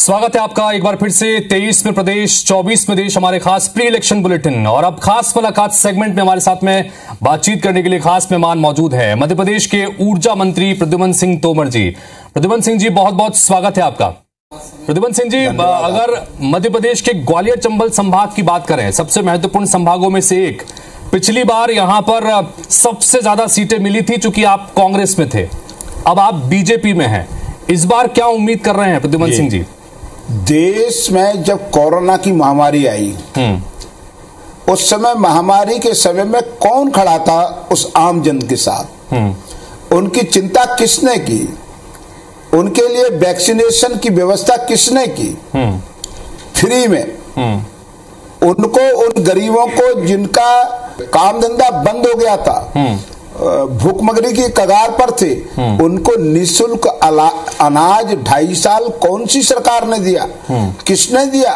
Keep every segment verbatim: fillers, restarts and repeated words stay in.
स्वागत है आपका एक बार फिर से तेईस में प्रदेश, चौबीस में देश, हमारे खास प्री इलेक्शन बुलेटिन। और अब खास मुलाकात सेगमेंट में हमारे साथ में बातचीत करने के लिए खास मेहमान मौजूद है मध्य प्रदेश के ऊर्जा मंत्री प्रद्युमन सिंह तोमर जी। प्रद्युमन सिंह जी, बहुत बहुत स्वागत है आपका। प्रद्युमन सिंह जी, अगर मध्य प्रदेश के ग्वालियर चंबल संभाग की बात करें, सबसे महत्वपूर्ण संभागों में से एक, पिछली बार यहां पर सबसे ज्यादा सीटें मिली थी चूंकि आप कांग्रेस में थे, अब आप बीजेपी में हैं। इस बार क्या उम्मीद कर रहे हैं प्रद्युमन सिंह जी? देश में जब कोरोना की महामारी आई, उस समय महामारी के समय में कौन खड़ा था उस आम जन के साथ? उनकी चिंता किसने की? उनके लिए वैक्सीनेशन की व्यवस्था किसने की फ्री में? उनको, उन गरीबों को जिनका काम धंधा बंद हो गया था, भूखमरी की कगार पर थे, उनको निःशुल्क अनाज ढाई साल कौन सी सरकार ने दिया? किसने दिया?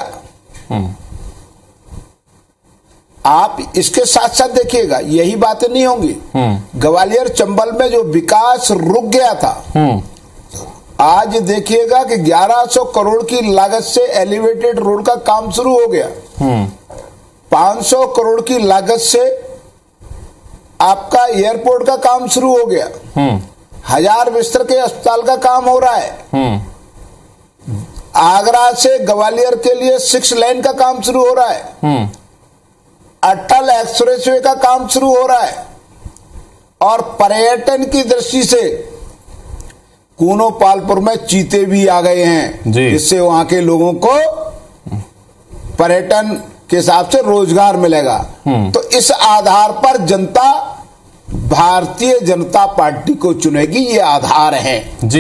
आप इसके साथ साथ देखिएगा, यही बातें नहीं होंगी। ग्वालियर चंबल में जो विकास रुक गया था, आज देखिएगा कि ग्यारह सौ करोड़ की लागत से एलिवेटेड रोड का काम शुरू हो गया। पांच सौ करोड़ की लागत से आपका एयरपोर्ट का काम शुरू हो गया। हजार बिस्तर के अस्पताल का काम हो रहा है। आगरा से ग्वालियर के लिए सिक्स लेन का काम शुरू हो रहा है। अटल एक्सप्रेसवे का काम शुरू हो रहा है। और पर्यटन की दृष्टि से कूनो पालपुर में चीते भी आ गए हैं, जिससे वहां के लोगों को पर्यटन के हिसाब से रोजगार मिलेगा। तो इस आधार पर जनता भारतीय जनता पार्टी को चुनेगी, ये आधार है जी।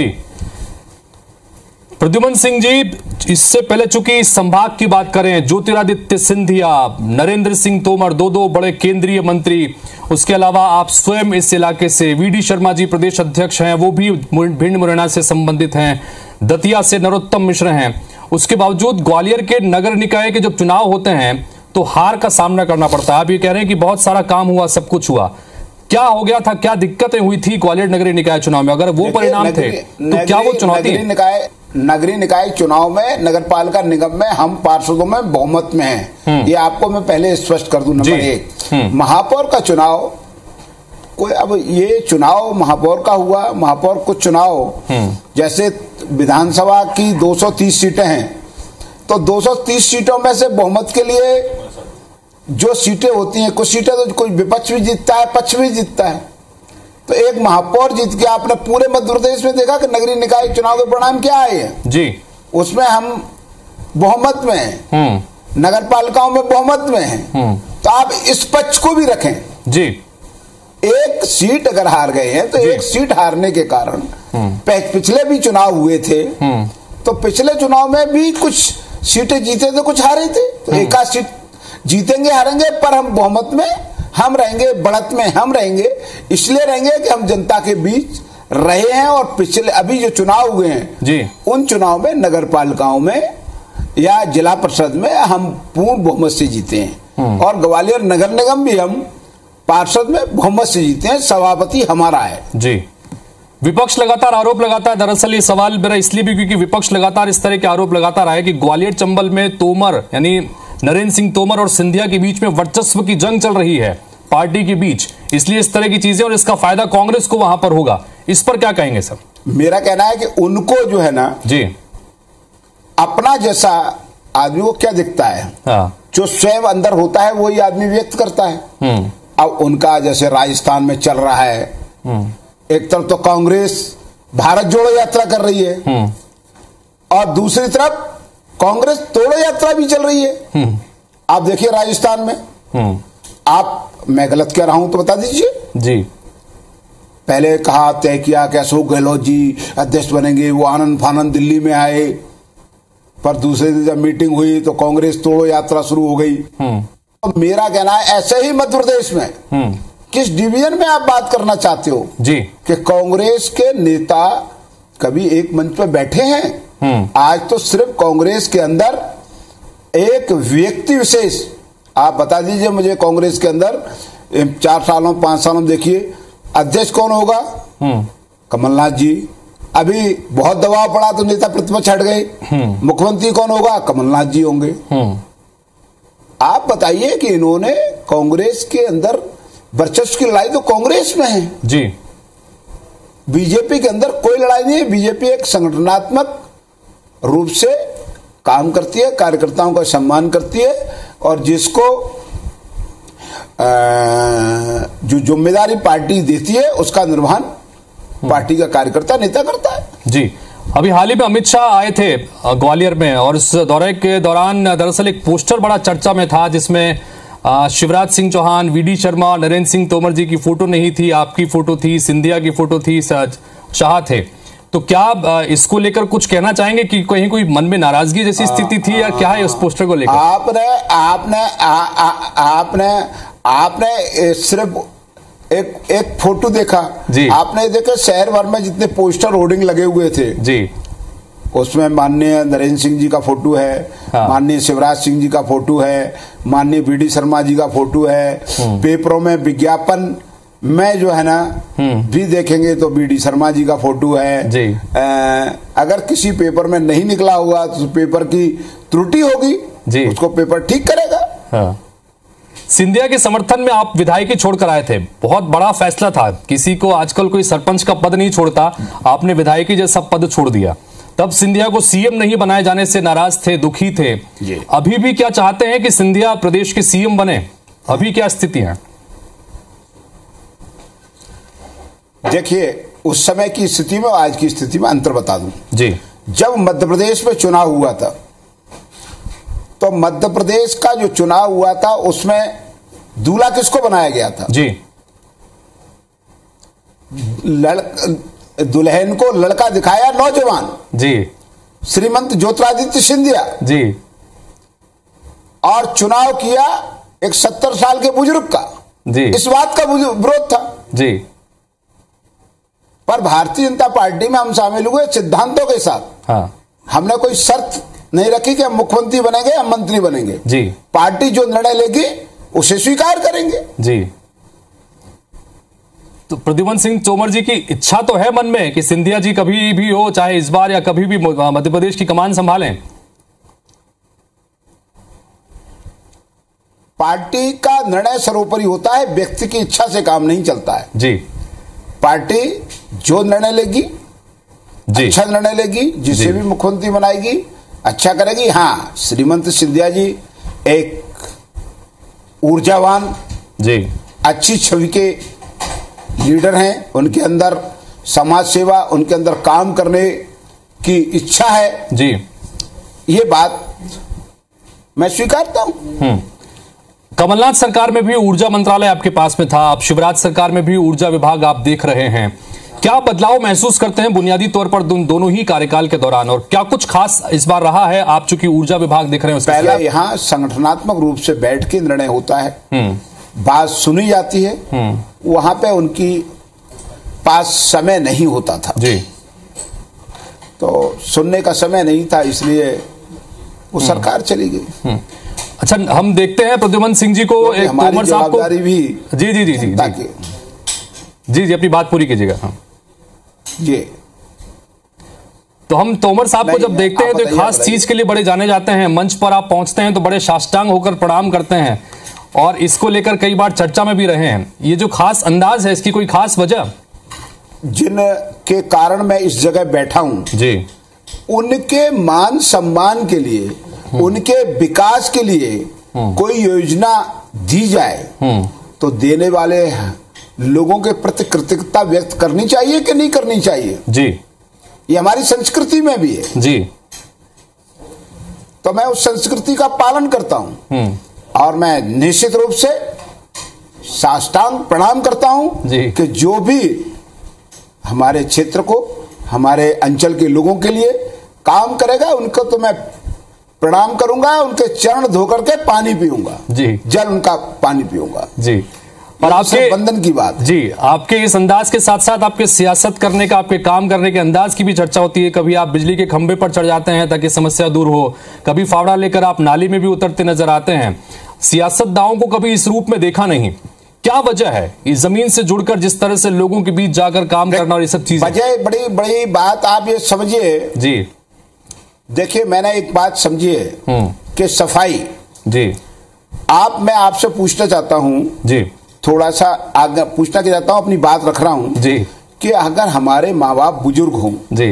प्रद्युमन सिंह जी, इससे पहले चूंकि संभाग की बात करें, ज्योतिरादित्य सिंधिया, नरेंद्र सिंह तोमर, दो दो बड़े केंद्रीय मंत्री, उसके अलावा आप स्वयं इस इलाके से, वीडी शर्मा जी प्रदेश अध्यक्ष हैं, वो भी भिंड मुरैना से संबंधित हैं, दतिया से नरोत्तम मिश्र हैं। उसके बावजूद ग्वालियर के नगर निकाय के जब चुनाव होते हैं तो हार का सामना करना पड़ता है। आप ये कह रहे हैं कि बहुत सारा काम हुआ, सब कुछ हुआ, क्या हो गया था, क्या दिक्कतें हुई थी ग्वालियर नगरीय निकाय चुनाव में? अगर वो परिणाम थे तो क्या वो चुनौती? नगरीय निकाय नगरीय निकाय चुनाव में, नगर पालिका निगम में हम पार्षदों में बहुमत में हैं, ये आपको मैं पहले स्पष्ट कर दूं। नंबर एक, महापौर का चुनाव, कोई अब ये चुनाव महापौर का हुआ, महापौर कुछ चुनाव जैसे विधानसभा की दो सौ तीस सीटें हैं, तो दो सौ तीस सीटों में से बहुमत के लिए जो सीटें होती हैं, कुछ सीटें तो कोई विपक्ष भी जीतता है, पक्ष भी जीतता है। तो एक महापौर जीत के आपने पूरे मध्य प्रदेश में देखा कि नगरीय निकाय चुनाव के परिणाम क्या आए हैं जी। उसमें हम बहुमत में हैं, नगर पालिकाओं में बहुमत में हैं। तो आप इस पक्ष को भी रखें जी। एक सीट अगर हार गए हैं तो एक सीट हारने के कारण, पिछले भी चुनाव हुए थे तो पिछले चुनाव में भी कुछ सीटें जीते थे, कुछ हारे थे। तो एक आध सीट जीतेंगे हारेंगे, पर हम बहुमत में हम रहेंगे, बढ़त में हम रहेंगे। इसलिए रहेंगे कि हम जनता के बीच रहे हैं और पिछले अभी जो चुनाव हुए हैं जी, उन चुनाव में नगर पालिकाओं में या जिला परिषद में हम पूर्ण बहुमत से जीते हैं। और ग्वालियर नगर निगम भी हम पार्षद में बहुमत से जीते हैं, सभापति हमारा है जी। विपक्ष लगातार आरोप लगाता है, दरअसल ये सवाल मेरा इसलिए भी क्योंकि विपक्ष लगातार इस तरह के आरोप लगाता रहा है कि ग्वालियर चंबल में तोमर यानी नरेंद्र सिंह तोमर और सिंधिया के बीच में वर्चस्व की जंग चल रही है पार्टी के बीच, इसलिए इस तरह की चीजें, और इसका फायदा कांग्रेस को वहां पर होगा। इस पर क्या कहेंगे सर? मेरा कहना है कि उनको जो है ना जी, अपना जैसा आदमी को क्या दिखता है, हाँ। जो स्वयं अंदर होता है वही आदमी व्यक्त करता है। अब उनका जैसे राजस्थान में चल रहा है, एक तरफ तो कांग्रेस भारत जोड़ो यात्रा कर रही है और दूसरी तरफ कांग्रेस तोड़ो यात्रा भी चल रही है। आप देखिए राजस्थान में, आप, मैं गलत कह रहा हूं तो बता दीजिए जी। पहले कहा, तय किया कि अशोक गहलोत जी अध्यक्ष बनेंगे, वो आनंद फानंद दिल्ली में आए, पर दूसरे दिन जब मीटिंग हुई तो कांग्रेस तोड़ो यात्रा शुरू हो गई। तो मेरा कहना है ऐसे ही मध्य प्रदेश में किस डिवीजन में आप बात करना चाहते हो जी, कि कांग्रेस के नेता कभी एक मंच पर बैठे हैं? आज तो सिर्फ कांग्रेस के अंदर एक व्यक्ति विशेष, आप बता दीजिए मुझे, कांग्रेस के अंदर चार सालों पांच सालों देखिए अध्यक्ष कौन होगा? कमलनाथ जी, अभी बहुत दबाव पड़ा तो नेता प्रतिपक्ष हट गए, मुख्यमंत्री कौन होगा? कमलनाथ जी होंगे। आप बताइए कि इन्होंने कांग्रेस के अंदर वर्चस्व की लड़ाई तो कांग्रेस में है जी, बीजेपी के अंदर कोई लड़ाई नहीं है। बीजेपी एक संगठनात्मक रूप से काम करती है, कार्यकर्ताओं का सम्मान करती है, और जिसको जो जिम्मेदारी पार्टी देती है उसका निर्वहन पार्टी का कार्यकर्ता नेता करता है जी। अभी हाल ही में अमित शाह आए थे ग्वालियर में, और इस दौरे के दौरान दरअसल एक पोस्टर बड़ा चर्चा में था जिसमें शिवराज सिंह चौहान, वी डी शर्मा, नरेंद्र सिंह तोमर जी की फोटो नहीं थी, आपकी फोटो थी, सिंधिया की फोटो थी, शाह थे। तो क्या इसको लेकर कुछ कहना चाहेंगे कि कहीं कोई मन में नाराजगी जैसी स्थिति थी या क्या है उस पोस्टर को लेकर? आपने आपने आ, आ, आपने आपने सिर्फ एक एक फोटो देखा जी, आपने देखा शहर भर में जितने पोस्टर होर्डिंग लगे हुए थे जी, उसमें माननीय नरेंद्र सिंह जी का फोटो है, हाँ। माननीय शिवराज सिंह जी का फोटो है, माननीय वी डी शर्मा जी का फोटो है, पेपरों में विज्ञापन में जो है ना भी देखेंगे तो वी डी शर्मा जी का फोटो है जी। आ, अगर किसी पेपर में नहीं निकला होगा तो पेपर की त्रुटि होगी जी, उसको पेपर ठीक करेगा। हाँ। सिंधिया के समर्थन में आप विधायकी छोड़कर आए थे, बहुत बड़ा फैसला था, किसी को आजकल कोई सरपंच का पद नहीं छोड़ता, आपने विधायकी जैसा पद छोड़ दिया। तब सिंधिया को सीएम नहीं बनाए जाने से नाराज थे, दुखी थे, अभी भी क्या चाहते हैं कि सिंधिया प्रदेश के सीएम बने? अभी क्या स्थिति है? देखिए, उस समय की स्थिति में आज की स्थिति में अंतर बता दूं जी। जब मध्य प्रदेश में चुनाव हुआ था तो मध्य प्रदेश का जो चुनाव हुआ था उसमें दूल्हा किसको बनाया गया था? जी, लड़ दुल्हन को लड़का दिखाया नौजवान जी, श्रीमंत ज्योतिरादित्य सिंधिया जी, और चुनाव किया एक सत्तर साल के बुजुर्ग का जी। इस बात का विरोध था जी, पर भारतीय जनता पार्टी में हम शामिल हुए सिद्धांतों के साथ। हाँ। हमने कोई शर्त नहीं रखी कि हम मुख्यमंत्री बनेंगे हम मंत्री बनेंगे जी, पार्टी जो निर्णय लेगी उसे स्वीकार करेंगे जी। तो प्रद्युमन सिंह तोमर जी की इच्छा तो है मन में कि सिंधिया जी कभी भी हो, चाहे इस बार या कभी भी मध्य प्रदेश की कमान संभालें? पार्टी का निर्णय सर्वोपरि होता है, व्यक्ति की इच्छा से काम नहीं चलता है जी। पार्टी जो निर्णय लेगी जी, अच्छा निर्णय लेगी, जिसे भी मुख्यमंत्री बनाएगी अच्छा करेगी। हाँ, श्रीमंत सिंधिया जी एक ऊर्जावान जी, अच्छी छवि के लीडर हैं, उनके अंदर समाज सेवा, उनके अंदर काम करने की इच्छा है जी, ये बात मैं स्वीकारता हूं। कमलनाथ सरकार में भी ऊर्जा मंत्रालय आपके पास में था, आप शिवराज सरकार में भी ऊर्जा विभाग आप देख रहे हैं, क्या बदलाव महसूस करते हैं बुनियादी तौर पर दोनों ही कार्यकाल के दौरान, और क्या कुछ खास इस बार रहा है? आप चूंकि ऊर्जा विभाग देख रहे हैं, पहला यहाँ संगठनात्मक रूप से बैठ के निर्णय होता है, बात सुनी जाती है, वहां पे उनकी पास समय नहीं होता था जी, तो सुनने का समय नहीं था, इसलिए वो सरकार चली गई। अच्छा, हम देखते हैं प्रद्युमन सिंह जी को, एक तोमर साहब को भी जी जी जी जी जी जी अपनी बात पूरी कीजिएगा। हाँ जी। तो हम तोमर साहब को जब देखते हैं तो एक खास चीज के लिए बड़े जाने जाते हैं, मंच पर आप पहुंचते हैं तो बड़े साष्टांग होकर प्रणाम करते हैं, और इसको लेकर कई बार चर्चा में भी रहे हैं। ये जो खास अंदाज है, इसकी कोई खास वजह? जिनके कारण मैं इस जगह बैठा हूं जी, उनके मान सम्मान के लिए, उनके विकास के लिए कोई योजना दी जाए तो देने वाले लोगों के प्रति कृतज्ञता व्यक्त करनी चाहिए कि नहीं करनी चाहिए जी, ये हमारी संस्कृति में भी है जी, तो मैं उस संस्कृति का पालन करता हूं और मैं निश्चित रूप से साष्टांग प्रणाम करता हूं जी, कि जो भी हमारे क्षेत्र को, हमारे अंचल के लोगों के लिए काम करेगा उनको तो मैं प्रणाम करूंगा, उनके चरण धोकर के पानी पीऊंगा जी, जल उनका पानी पीऊंगा जी। और आपके बंधन की बात जी, आपके इस अंदाज के साथ साथ आपके सियासत करने का, आपके काम करने के अंदाज की भी चर्चा होती है। कभी आप बिजली के खंभे पर चढ़ जाते हैं ताकि समस्या दूर हो, कभी फावड़ा लेकर आप नाली में भी उतरते नजर आते हैं। सियासतदानों को कभी इस रूप में देखा नहीं, क्या वजह है इस जमीन से जुड़कर जिस तरह से लोगों के बीच जाकर काम करना और ये सब चीजें? वजह बड़ी बड़ी बात आप ये समझिए जी। देखिए, मैंने एक बात समझिए कि सफाई जी, आप मैं आपसे पूछना चाहता हूं जी, थोड़ा सा आगे पूछना के चाहता हूं, अपनी बात रख रहा हूं जी, कि अगर हमारे माँ बाप बुजुर्ग हों जी,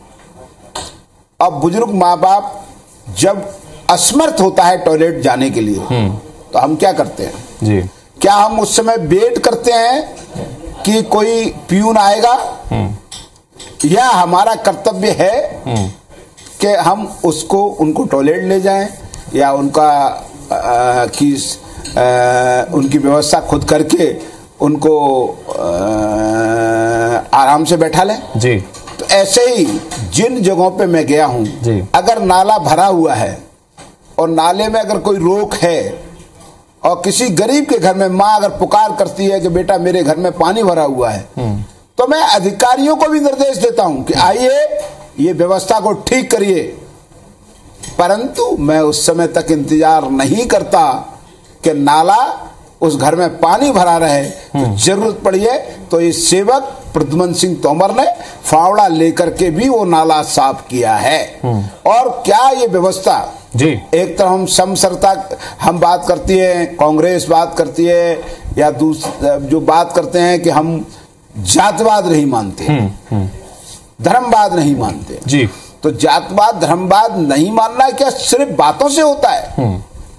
अब बुजुर्ग माँ बाप जब असमर्थ होता है टॉयलेट जाने के लिए तो हम क्या करते हैं जी, क्या हम उस समय वेट करते हैं कि कोई प्यून आएगा, या हमारा कर्तव्य है कि हम उसको उनको टॉयलेट ले जाएं या उनका आ, की आ, उनकी व्यवस्था खुद करके उनको आ, आराम से बैठा लें? जी। तो ऐसे ही जिन जगहों पे मैं गया हूं, अगर नाला भरा हुआ है और नाले में अगर कोई रोक है और किसी गरीब के घर में माँ अगर पुकार करती है कि बेटा मेरे घर में पानी भरा हुआ है, तो मैं अधिकारियों को भी निर्देश देता हूं कि आइए ये व्यवस्था को ठीक करिए, परंतु मैं उस समय तक इंतजार नहीं करता कि नाला उस घर में पानी भरा रहे। तो जरूरत पड़ी है तो ये सेवक प्रद्युमन सिंह तोमर ने फावड़ा लेकर के भी वो नाला साफ किया है। और क्या ये व्यवस्था जी, एक तरफ हम समसरता हम बात करती है, कांग्रेस बात करती है, या दूसरा जो बात करते हैं कि हम जातवाद नहीं मानते, धर्मवाद नहीं मानते जी, तो जातवाद धर्मवाद नहीं मानना क्या सिर्फ बातों से होता है?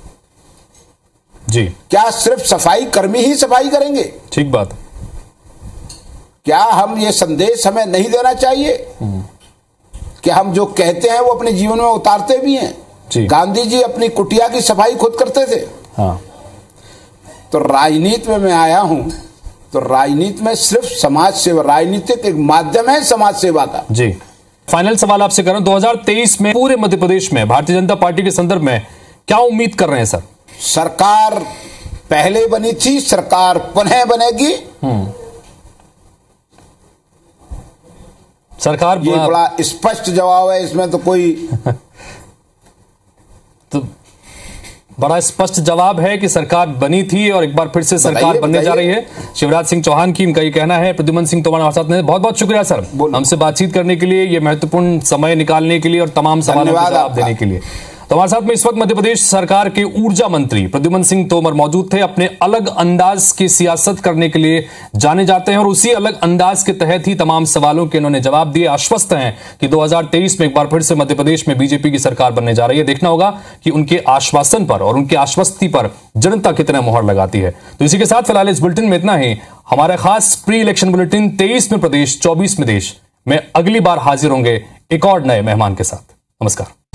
जी, क्या सिर्फ सफाई कर्मी ही सफाई करेंगे? ठीक बात। क्या हम ये संदेश हमें नहीं देना चाहिए कि हम जो कहते हैं वो अपने जीवन में उतारते भी हैं? जी। गांधी जी अपनी कुटिया की सफाई खुद करते थे। हाँ। तो राजनीति में मैं आया हूं तो राजनीति में सिर्फ समाज सेवा, राजनीतिक एक माध्यम है समाज सेवा का। जी, फाइनल सवाल आपसे कर रहा हूं, दो हज़ार तेईस में पूरे मध्य प्रदेश में भारतीय जनता पार्टी के संदर्भ में क्या उम्मीद कर रहे हैं सर? सरकार पहले बनी थी, सरकार पुनः बनेगी। सरकार ये बड़ा स्पष्ट जवाब है, इसमें तो कोई तो बड़ा स्पष्ट जवाब है कि सरकार बनी थी और एक बार फिर से सरकार बनने जा रही है। शिवराज सिंह चौहान की इनका ये कहना है। प्रद्युमन सिंह तोमर हमारे साथ में, बहुत बहुत शुक्रिया सर हमसे बातचीत करने के लिए, ये महत्वपूर्ण समय निकालने के लिए और तमाम सवालों का जवाब देने के लिए। तो हमारे साथ में इस वक्त मध्य प्रदेश सरकार के ऊर्जा मंत्री प्रद्युमन सिंह तोमर मौजूद थे। अपने अलग अंदाज की सियासत करने के लिए जाने जाते हैं और उसी अलग अंदाज के तहत ही तमाम सवालों के उन्होंने जवाब दिए। आश्वस्त हैं कि दो हज़ार तेईस में एक बार फिर से मध्य प्रदेश में बीजेपी की सरकार बनने जा रही है। देखना होगा कि उनके आश्वासन पर और उनके आश्वस्ति पर जनता कितना मोहर लगाती है। तो इसी के साथ फिलहाल इस बुलेटिन में इतना ही। हमारा खास प्री इलेक्शन बुलेटिन तेईस में प्रदेश, चौबीस में देश में अगली बार हाजिर होंगे एक और नए मेहमान के साथ। नमस्कार।